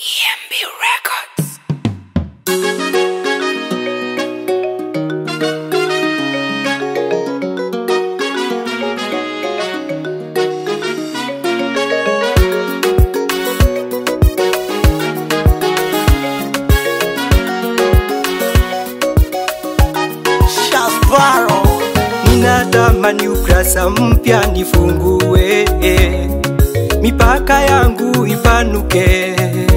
EMB Records. Shafaro, ninatamani ukurasa mpya nifungue, mipaka yangu ipanuke,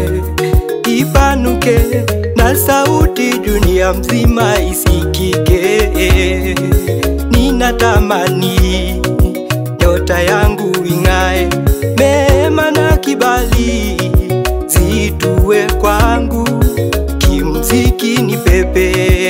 na sauti dunia mzima isikike. Ninatamani nyota yangu ing'ae, mema na kibali zitue kwangu, kimuziki ni pepe,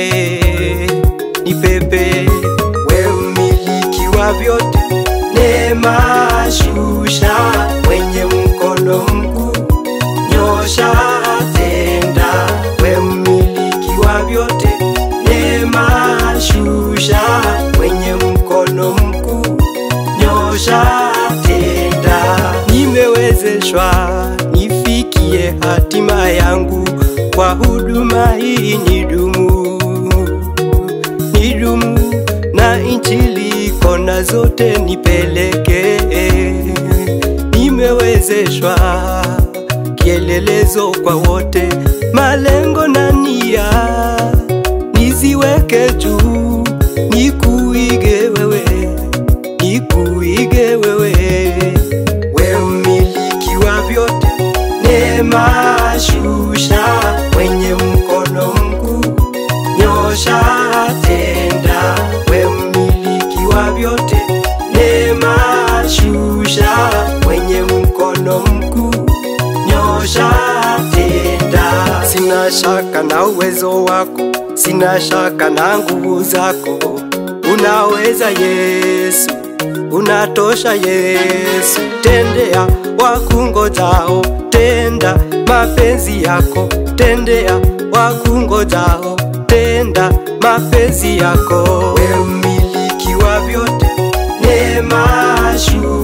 we umiliki wa vyote, neema shusha kwenye mkono mkuu, nyosha tenda, we umiliki wa vyote, neema shusha kwenye mkono mkuu, nyosha tenda. Nimewezeshwa nifikie hatima yangu, kwa huduma hii nidumu na injili kona zote nipeleke. Nimewezeshwa kielelezo kwa wote, malengo na nia niziweke juu, nikuige wewe, we umiliki wa vyote, neema shusha kwenye mkono mkuu, nyosha tenda, we umiliki wa vyote, neema shusha kwenye mkono mkuu, nyosha tenda. Sina shaka na uwezo wako, sina shaka na nguvu zako, unaweza Yesu, unatosha Yesu. Tendea wakungojao, tenda mapenzi yako, tendea wakungojao, tenda mapenzi yako, we umiliki wa vyote, neema shusha